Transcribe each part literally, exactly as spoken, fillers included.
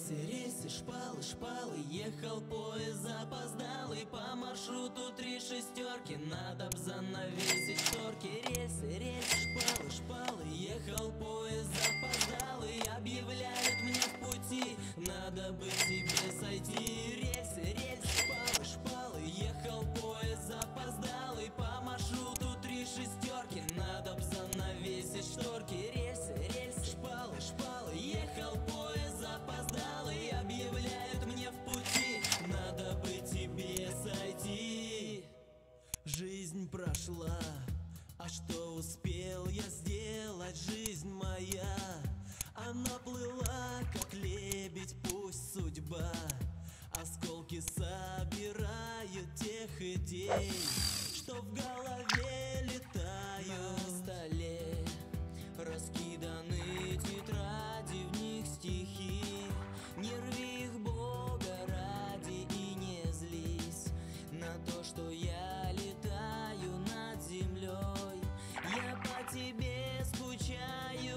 Рельсы, рельсы, шпалы, шпалы, ехал поезд запоздалый по маршруту три шестерки, надо б занавесить шторки. Рельсы, рельсы, шпалы, шпалы, ехал поезд запоздалый, объявляют мне в пути, надо бы тебе сойти. Рельсы, рельсы, шпалы, шпалы, ехал поезд запоздалый по маршруту три шестерки, надо б занавесить шторки. Рельсы, рельсы, шпалы, шпалы, ехал поезд запоздалый, объявляют мне в пути, надо бы тебе сойти. Жизнь прошла, а что успел я сделать? Жизнь моя, она плыла, как лебедь, пусть судьба осколки собирает тех идей, что в голове летают. На столе раскиданы тетради, в них стихи. Не рви их, Бога ради, и не злись на то, что я летаю над землей. Я по тебе скучаю.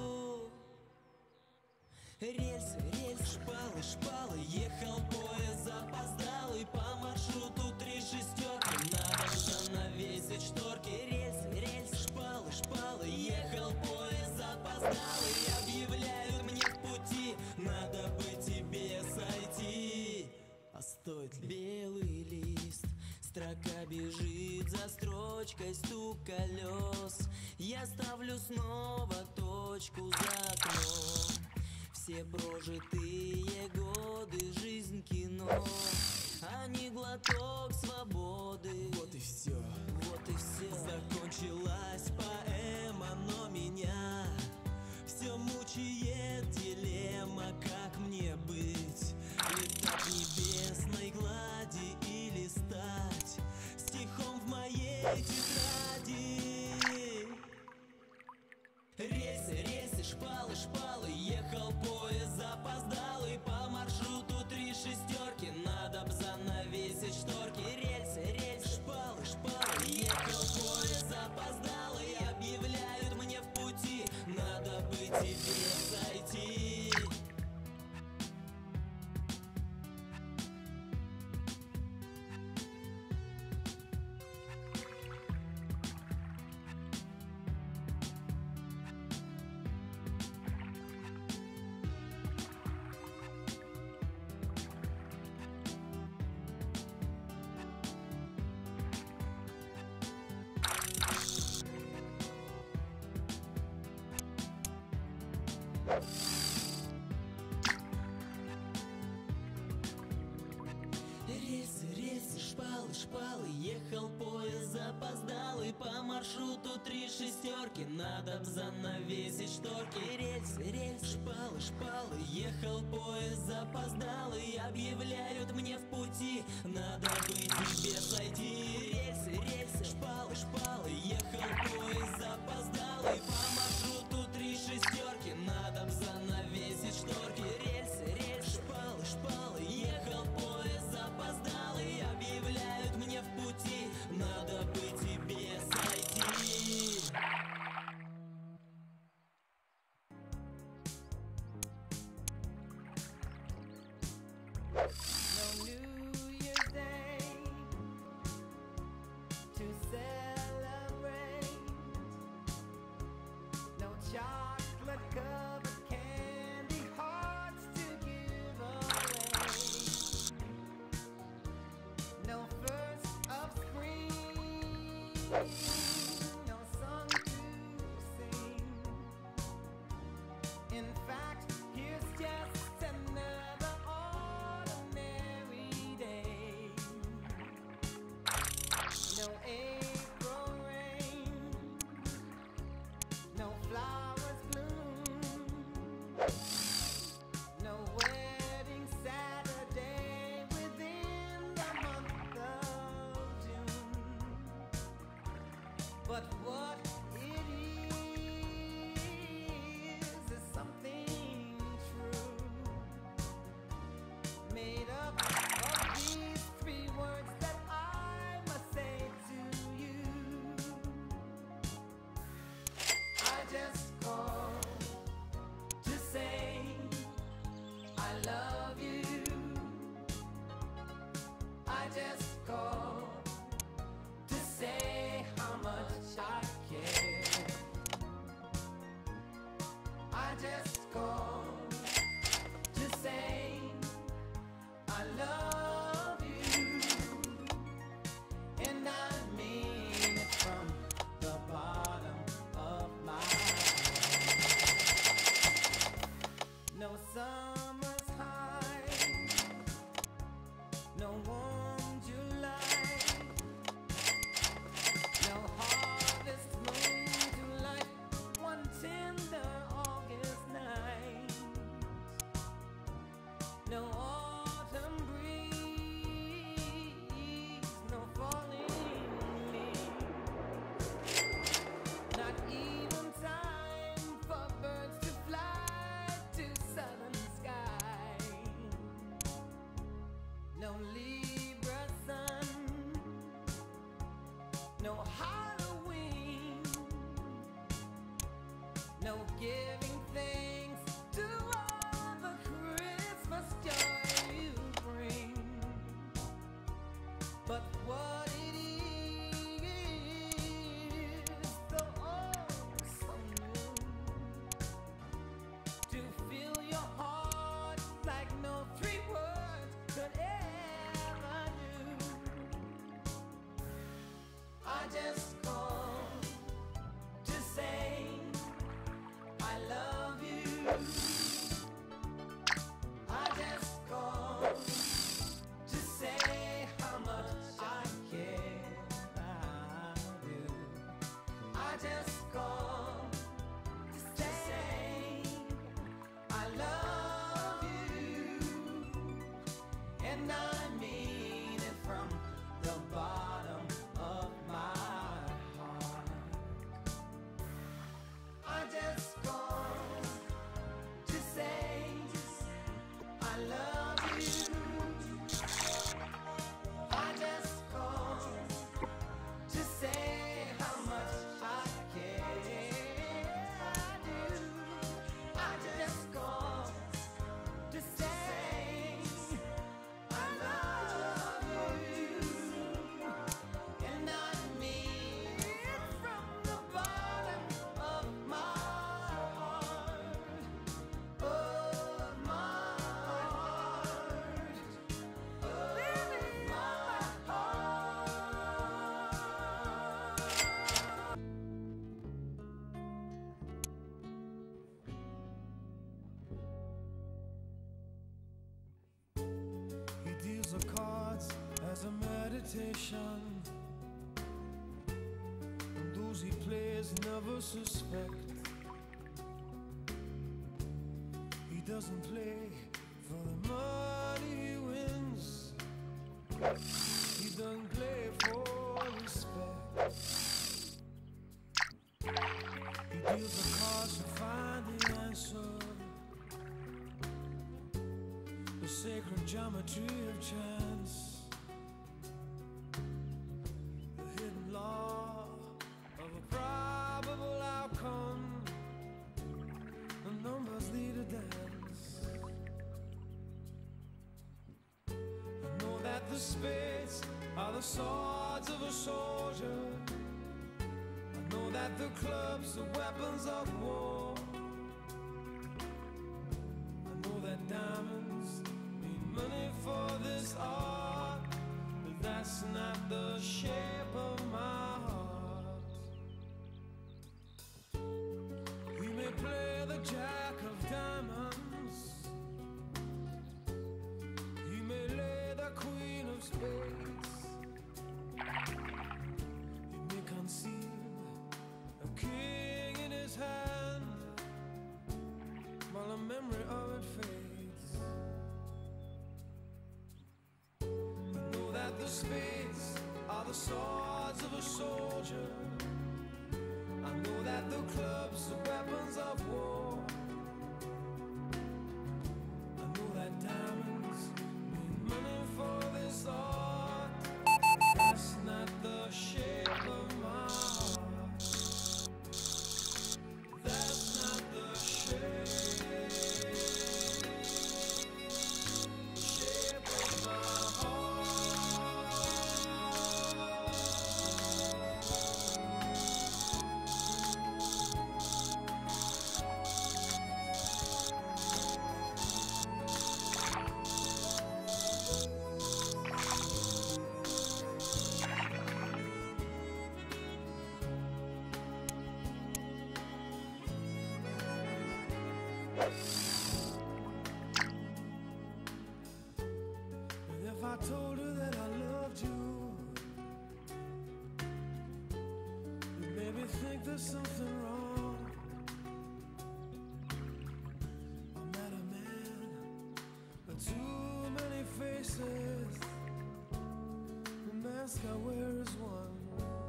Рельсы, рельсы, шпалы, шпалы, ехал поезд запоздалый по маршруту три шестерки, надо занавесить шторки. Рельсы, рельсы, шпалы, шпалы, ехал поезд запоздалый, объявляют мне в пути, надо бы тебе сойти. А стоит ли? Белый лист, строка бежит за строчкой, стук колес. Я ставлю снова точку за окном. Все прожитые годы, жизнь кино, а не глоток свободы. Вот и все, вот и все. Закончилась поэма, но меня все мучает дилемма, как мне быть? Летать в небесной глади или стать стихом в моей тетради? Рельсы, рельсы, шпалы, шпалы, ехал поезд запоздалый по маршруту три шестерки, надо б занавесить шторки. Рельсы, рельсы, шпалы, шпалы, ехал поезд запоздалый, объявляют мне в пути, надо бы тебе сойти. Рельсы, рельсы, шпалы, шпалы, ехал поезд запоздалый по маршруту три шестерки, надо б занавесить шторки. Рельсы, рельсы, шпалы, шпалы, ехал поезд запоздалый, объявляют мне в пути, надо бы тебе сойти. Рельсы, рельсы, шпалы, шпалы, ехал поезд запоздалый по маршруту три шестерки, надо б занавесить шторки. Рельсы, рельсы, шпалы, шпалы, ехал поезд запоздалый, объявляют мне в пути, надо бы тебе сойти. No New Year's Day to celebrate. No chocolate covered candy hearts to give away. No first of spring, no song to sing. In fact, here's just another ordinary day. No April rain, no flowers bloom, no wedding Saturday within the month of June. But what it is is something true, made up of these three words that I must say to you. I just called to say I love I just called to say how much I care. I just called to say I love you, and I mean it from the bottom of my heart. No summer's high, no warm July, no harvest moon to light one tender August night, no autumn breeze, no falling leaves, not even time for birds to fly to southern sky, no Libra sun, no Halloween, no giving thanks to all the Christmas joy you bring. But what it is, so oh so new, to fill your heart like no three words could ever do. I just called to say I love you. I just called to say how much I care. I do. I just called to say I love you, and I mean it from the bottom of my heart. I just called to say I love you. I just called to say how much I care. I do. I just called to say I love you, and I mean it from the bottom of my heart, of my heart, of my heart. He deals the cards as a meditation, and those he plays never suspect. He doesn't play for the money he wins. He doesn't play for respect. He deals the cards to find the answer, the sacred geometry of chance, the hidden law of a probable outcome. The numbers lead a dance. I know that the spades are the swords of a soldier. I know that the clubs are weapons of war. I know that diamonds need money for this art, but that's not the shape of my heart. He may play the jack of diamonds, he may lay the queen of spades, he may conceal a king in his hand while the memory of it fades. I know that the spades are the swords of a soldier. I know that the clubs are weapons of war. I know that diamonds mean money for this art. That's not the shape of my heart. That's not the shape, shape of my heart. And if I told her that I loved you, you maybe think there's something wrong. I met a man with too many faces. The mask I wear is one.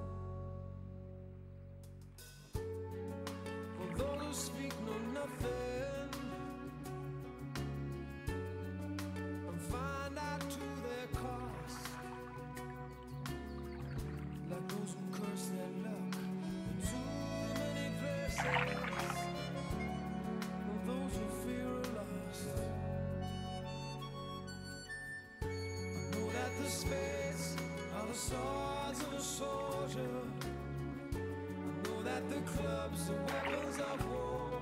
For those who speak know nothing and find out to their cost, like those who curse their luck in too many places, and those who fear are lost. I know that the spades are the swords of a soldier. I know that the clubs are weapons of war.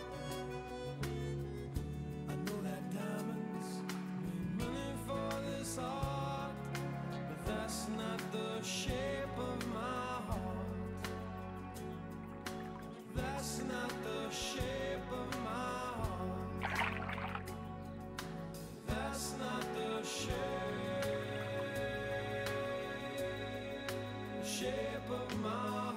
I know that diamonds mean money for this art, but that's not the shape of my heart. That's not the shape of my heart. That's not the shape, shape of my heart.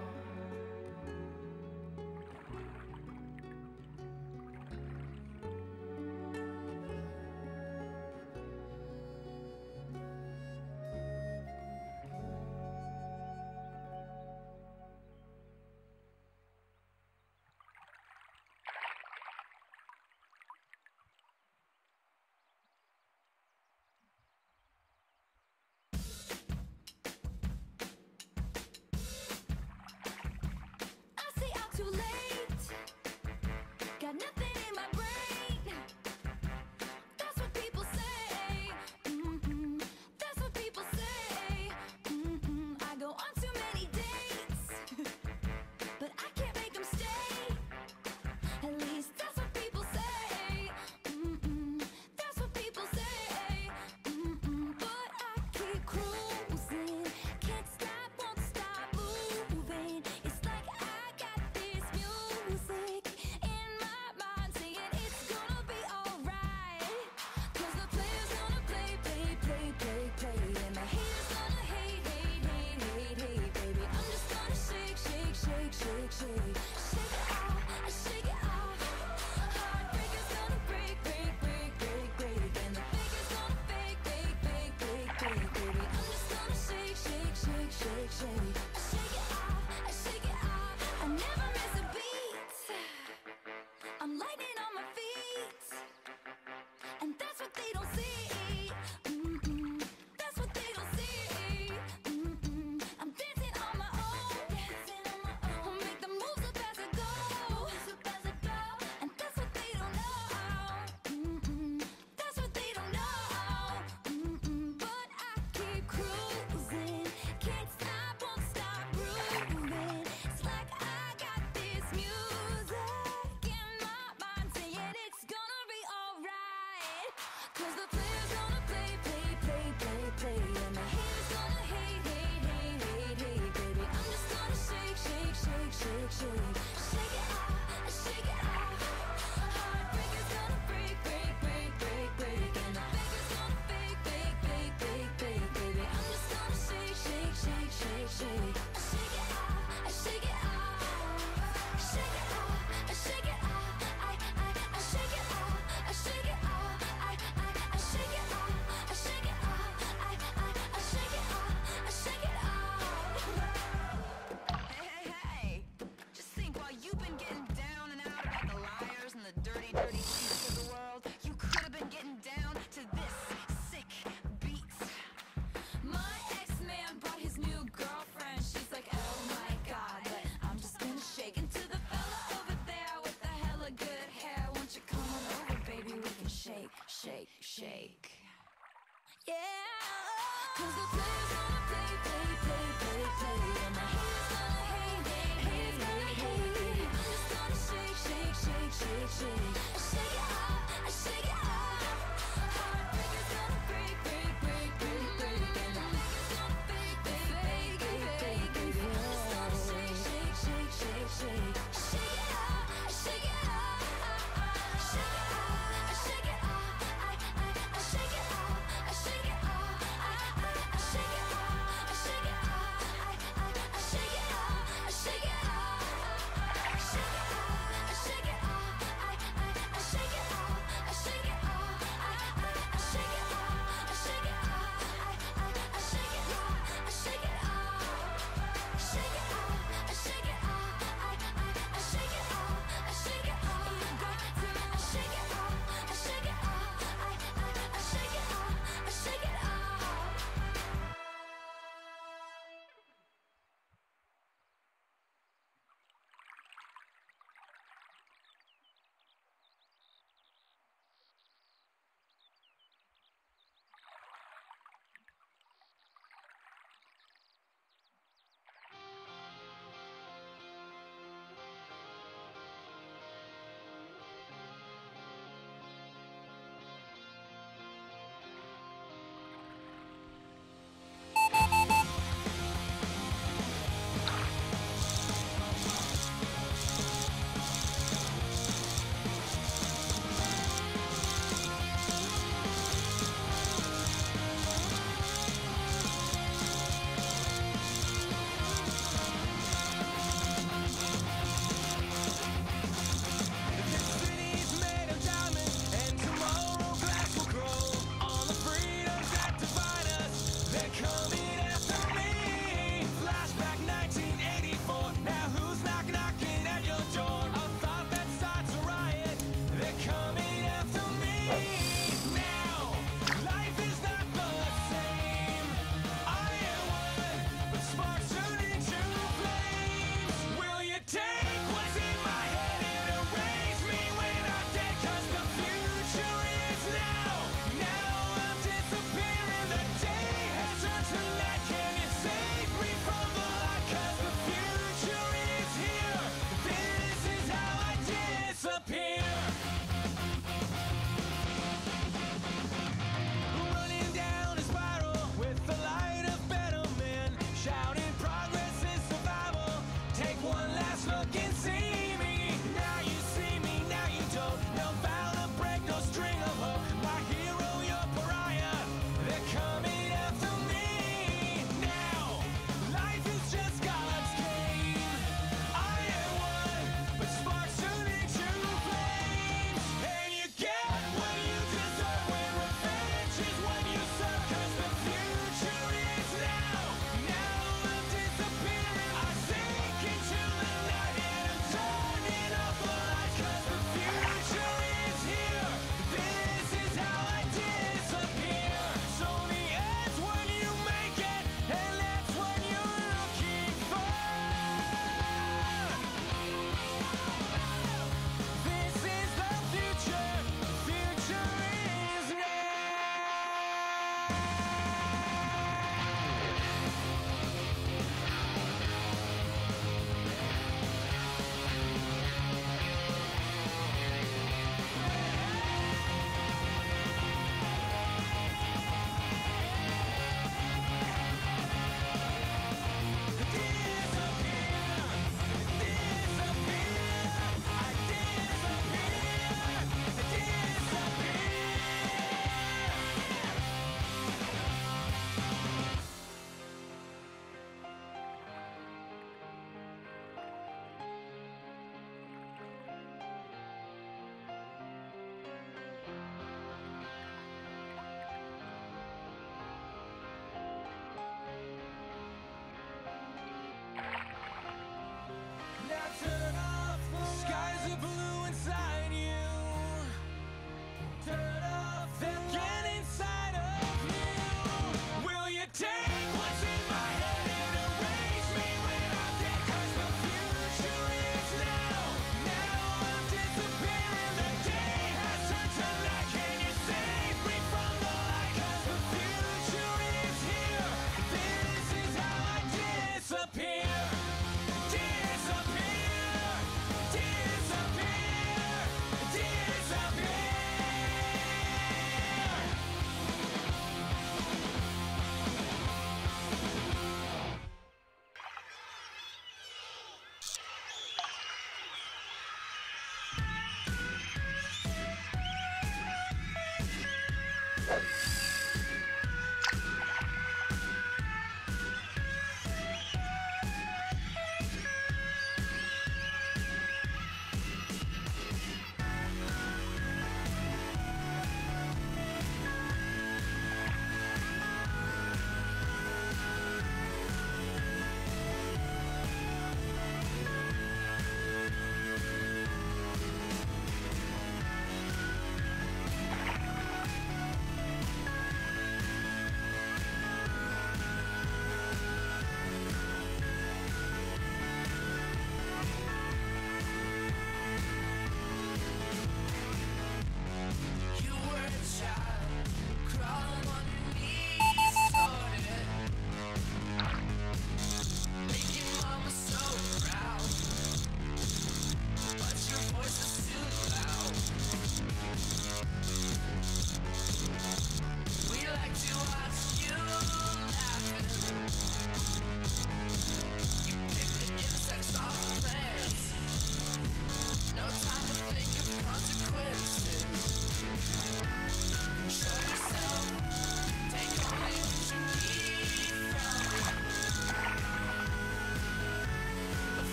I stay out too late. Got nothing in my brain. That's what people say. Mm-mm. That's what people say. Mm-mm. I go on too many dates, but I can't make them stay. At least that's what people say. Mm-mm. That's what people say. Mm-mm. But I keep cruising. Can't stop, won't stop moving. It's like I got this music in my mind saying it's gonna be alright. Cause the player's gonna play, play, play, play, play. And the haters gonna hate, hate, hate, hate, hate, baby. I'm just gonna shake, shake, shake, shake, shake. Shake it off, I shake it off. Heartbreaker's gonna break, break, break, break, break. And the faker's gonna fake, fake, fake, fake, fake, baby. I'm just gonna shake, shake, shake, shake, shake. I shake it off, I shake it off. I never miss a beat. I'm lightning on my feet, and that's what they don't see. Mm-mm. That's what they don't see. Mm-mm. I'm dancing on my own, dancing on my own. I'll make the moves up as I go, moves up as I go. And that's what they don't know. Mm-mm. That's what they don't know. Mm-mm. But I keep cruising, can't stop, won't stop grooving. It's like I got this music in my mind saying it's gonna be alright. Cause the player's gonna play, play, play, play, play. And the haters gonna hate, hate, hate, hate, hate, baby. I'm just gonna shake, shake, shake, shake, shake. Shake it off, I shake it off. Heartbreaker's gonna break, break, break, break, break. And the faker's gonna fake, fake, fake, fake, fake, baby. I'm just gonna shake, shake, shake, shake, shake. I shake it off, I shake it off. Shake it off, I shake it off. I, I, I shake it off, I shake it off. I, I, I shake it off, I shake it off. I, I, I shake it off, I shake it off. Hey, hey, hey! Just think, while you've been getting down and out about the liars and the dirty, dirty secrets of the world, you could have been getting down to this sick beat. My ex-man brought his new girlfriend. She's like, oh my god, but I'm just gonna shake into the fella over there with the hella good hair. Won't you come on over, baby? We can shake, shake, shake. Yeah. Cause the player's gonna play, play, play, play, play. And the haters gonna hate, hate, haters gonna hate. I'm just gonna shake, shake, shake, shake, shake. I shake it off, I shake it off. Heartbreaker's gonna break, break, break, break, break. And the faker's gonna fake, fake, fake, fake, fake, baby. I'm just gonna shake, shake, shake, shake, shake. Shake it off, I shake it off.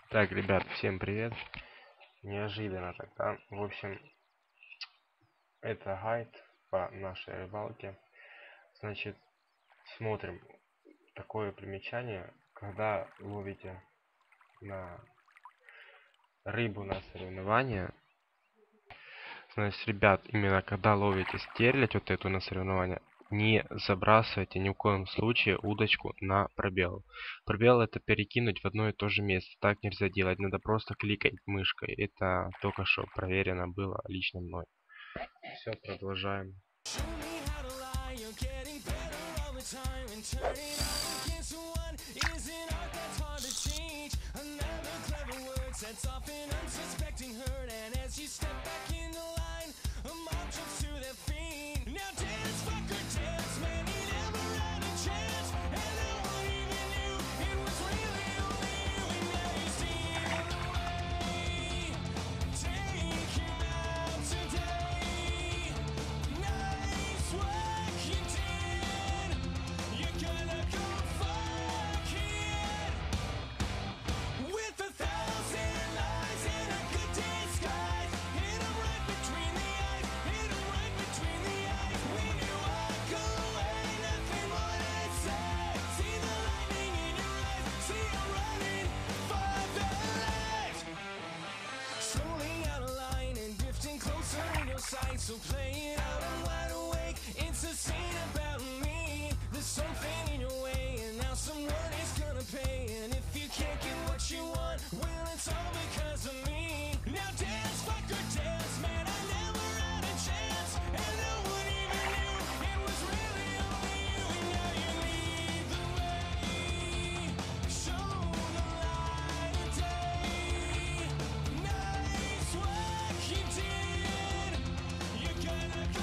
Так, ребят, всем привет. Неожиданно тогда. В общем, это гайд по нашей рыбалке. Значит, смотрим. Такое примечание, когда ловите на рыбу на соревнования. Значит, ребят, именно когда ловите стерлядь вот эту на соревнования, не забрасывайте ни в коем случае удочку на пробел. Пробел это перекинуть в одно и то же место. Так нельзя делать, надо просто кликать мышкой. Это только что проверено было лично мной. Все, продолжаем. So play it out, I'm wide awake. It's a scene about me. There's something in your way, and now someone is gonna pay. And if you can't get what you want, well, it's all because of me. Now dance, fucker, dance, man, I never had a chance. And no one even knew it was really only you. And now you lead the way. Show the light of day. Nice work you did. You're gonna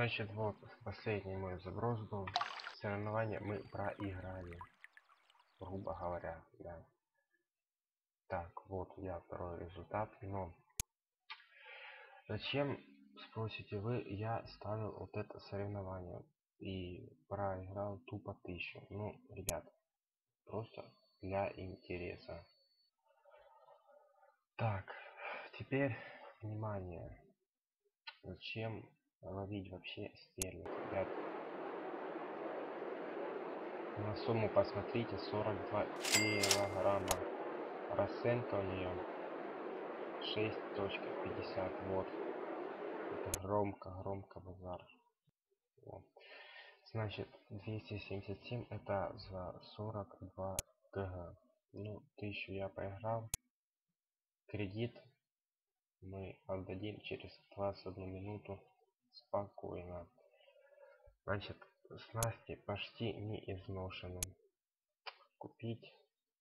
Значит, вот последний мой заброс был. Соревнования мы проиграли. Грубо говоря, да. Так, вот я второй результат, но зачем, спросите вы, я ставил вот это соревнование и проиграл тупо тысячу. Ну, ребят, просто для интереса. Так, теперь внимание. Зачем ловить вообще стерлинг, ребят? На сумму посмотрите, сорок два килограмма. Расценка у нее шесть пятьдесят. Вот. Это громко, громко базар. Вот. Значит, двести семьдесят семь это за сорок два кг. Ну, тысячу я проиграл. Кредит мы отдадим через двадцать одну минуту спокойно. Значит, снасти почти не изношены. Купить,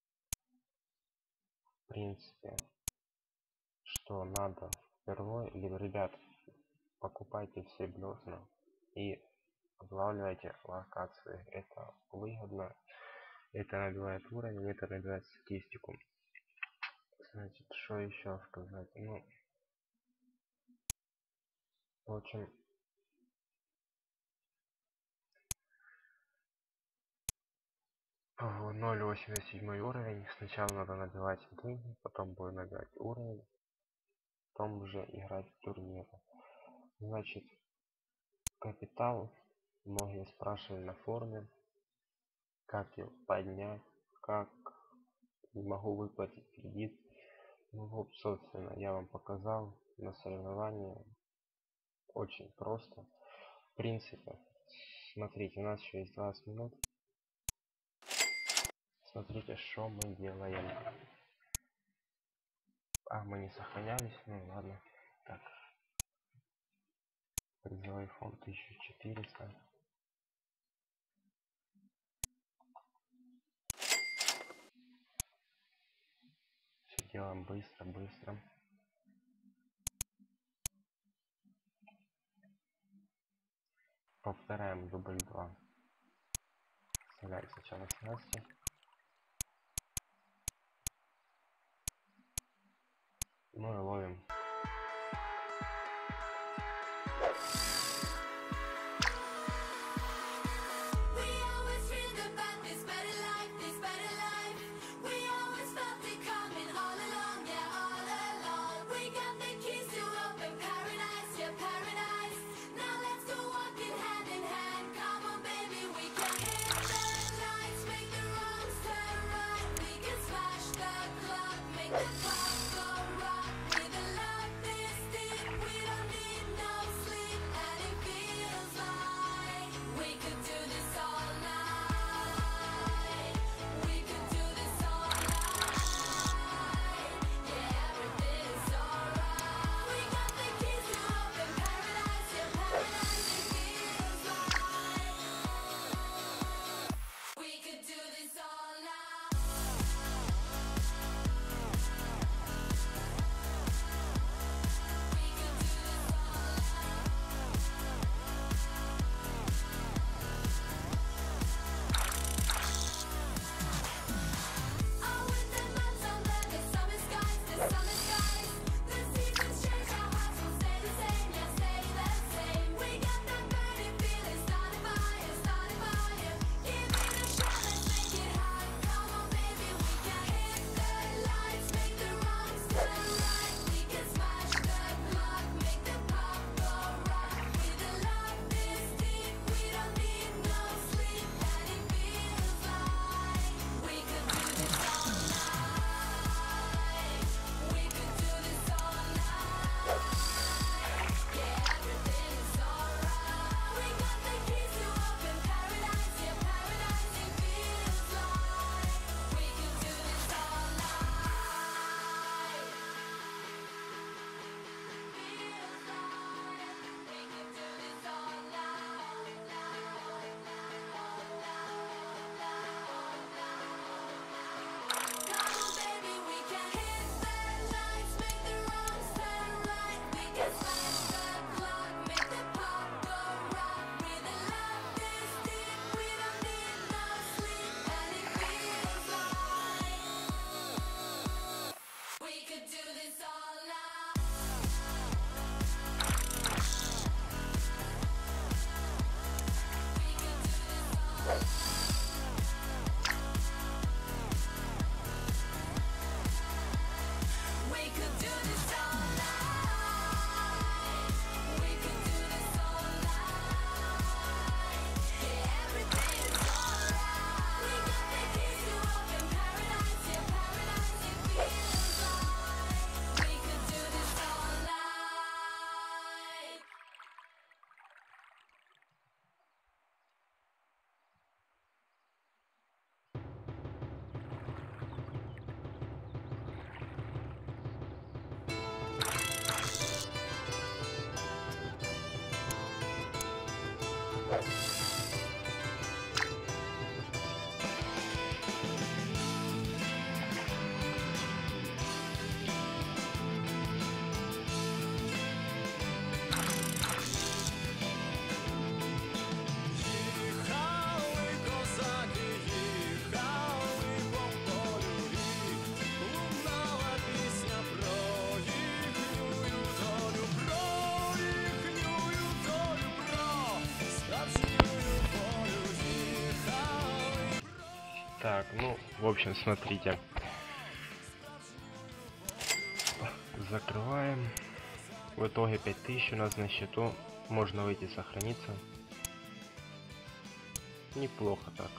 в принципе, что надо впервые, либо, ребят, покупайте все блесна и отлавливайте локации. Это выгодно, это набивает уровень, это набивает статистику. Значит, что еще сказать? Ну, в общем, ноль восемьдесят семь уровень. Сначала надо набивать деньги, потом будет набивать уровень, потом уже играть в турниры. Значит, капитал. Многие спрашивали на форуме, как его поднять, как не могу выплатить кредит. Ну вот, собственно, я вам показал на соревновании. Очень просто. В принципе, смотрите, у нас еще есть двадцать минут. Смотрите, что мы делаем. А, мы не сохранялись? Ну ладно. Так. Призовой фонд тысяча четыреста. Все делаем быстро, быстро. Повторяем дубль два. Вставляем сначала снасти. Ну и ловим. Так, ну, в общем, смотрите. Закрываем. В итоге пять тысяч у нас на счету. Можно выйти сохраниться. Неплохо так.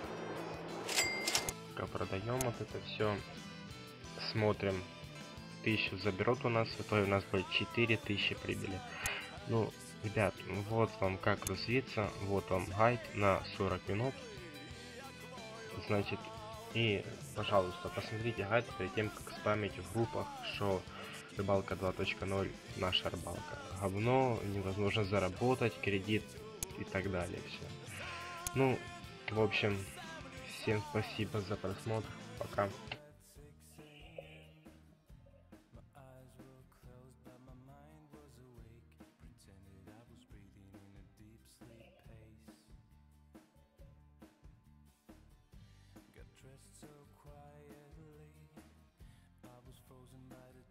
Пока продаем вот это все. Смотрим. Тысячу заберут у нас. В итоге у нас будет четыре тысячи прибыли. Ну, ребят, вот вам как развиться. Вот вам гайд на сорок минут. Значит, и, пожалуйста, посмотрите гайд перед тем, как спамить в группах, что рыбалка два точка ноль наша рыбалка. Говно, невозможно заработать, кредит и так далее. Все. Ну, в общем, всем спасибо за просмотр. Пока. Dressed so quietly, I was frozen by the